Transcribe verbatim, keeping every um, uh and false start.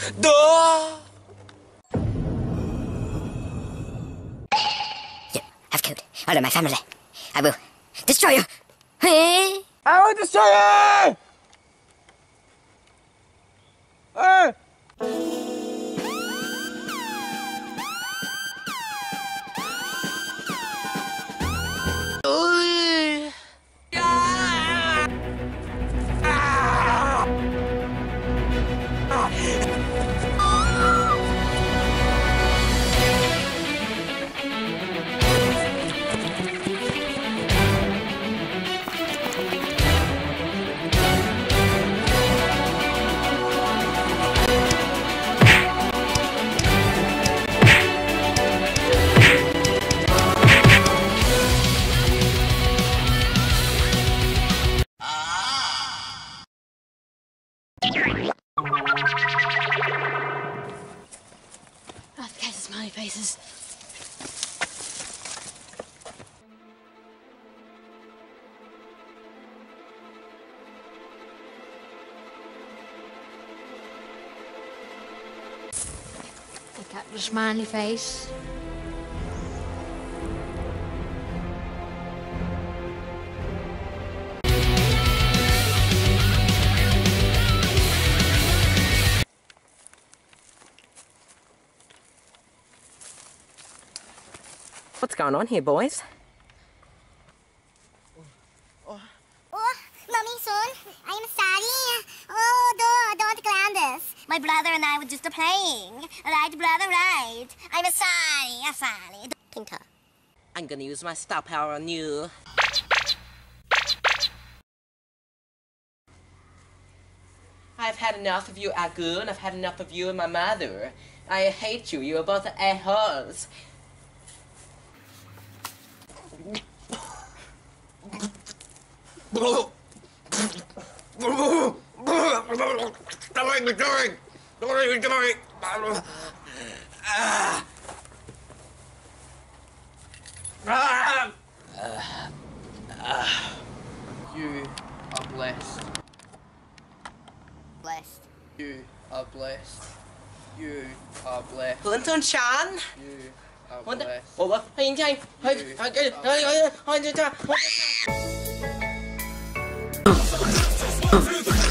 Duh! You have killed all of my family. I will destroy you. I will destroy you! Uh. Oh, the case of smiley faces. Take out the smiley face. What's going on here, boys? Oh, Mommy, son, I'm sorry. Oh, don't, don't ground us. My brother and I were just playing. Right, brother, right. I'm sorry, I'm sorry. Pinter. I'm gonna use my star power on you. I've had enough of you, Agu, and I've had enough of you and my mother. I hate you. You are both assholes. What are you doing? What are you doing? Ah. Ah. Uh, uh. You are blessed. Blessed. You are blessed. You are blessed. เพื่อนชนฉัน You are มัน blessed. ผมว่าเฮ้ยใช่เฮ้ยเฮ้ยเฮ้ยเฮ้ยเฮ้ยเฮ้ยเฮ้ย